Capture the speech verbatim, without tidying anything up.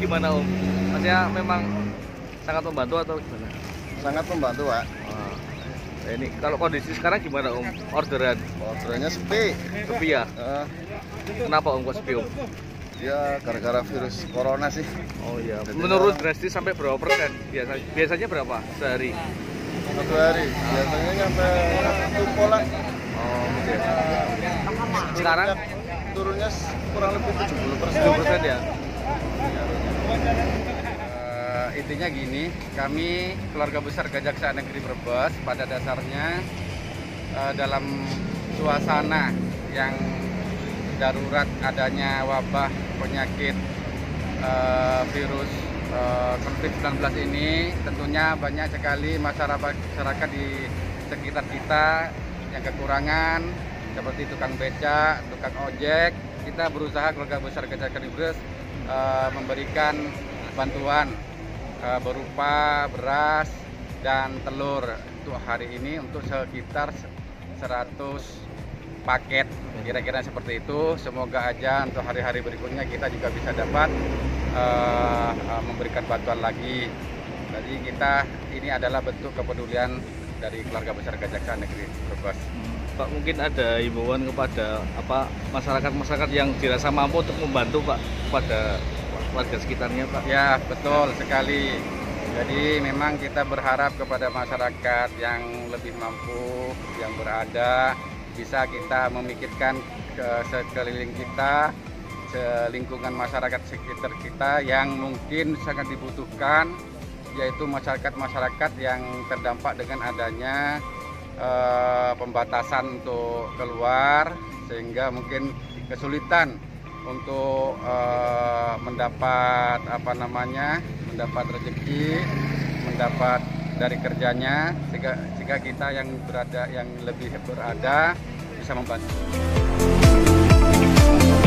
gimana Om? Maksudnya memang sangat membantu atau gimana? Sangat membantu, Pak. Oh. Ini kalau kondisi sekarang gimana Om? Orderan? Orderannya sepi. Sepi ya? Uh, Kenapa Om kok sepi Om? ya gara-gara virus corona sih. Oh iya. Jadi Menurun orang- drastis sampai berapa persen? Biasanya biasanya berapa sehari? Satu hari. Biasanya nyampe satu pola. Oh oke. Sekarang Turunnya kurang lebih tujuh puluh persen. tujuh persen ya? Uh, intinya gini, kami keluarga besar Kejaksaan Negeri Brebes pada dasarnya uh, dalam suasana yang darurat adanya wabah penyakit uh, virus uh, covid sembilan belas ini, tentunya banyak sekali masyarakat masyarakat di sekitar kita yang kekurangan seperti tukang becak, tukang ojek. Kita berusaha keluarga besar Kejaksaan Negeri Brebes uh, memberikan bantuan uh, berupa beras dan telur untuk hari ini untuk sekitar seratus paket, kira-kira seperti itu. Semoga aja untuk hari-hari berikutnya kita juga bisa dapat uh, uh, memberikan bantuan lagi. Jadi kita ini adalah bentuk kepedulian dari keluarga besar Kejaksaan Negeri Brebes. Pak, mungkin ada himbauan kepada apa masyarakat-masyarakat yang dirasa mampu untuk membantu Pak kepada warga sekitarnya Pak. Ya, betul sekali. Jadi memang kita berharap kepada masyarakat yang lebih mampu, yang berada, bisa kita memikirkan ke sekeliling kita, selingkungan masyarakat sekitar kita yang mungkin sangat dibutuhkan, yaitu masyarakat-masyarakat yang terdampak dengan adanya eh, pembatasan untuk keluar, sehingga mungkin kesulitan untuk eh, mendapat apa namanya, mendapat rezeki, mendapat dari kerjanya, sehingga, sehingga kita yang berada yang lebih berada bisa membantu.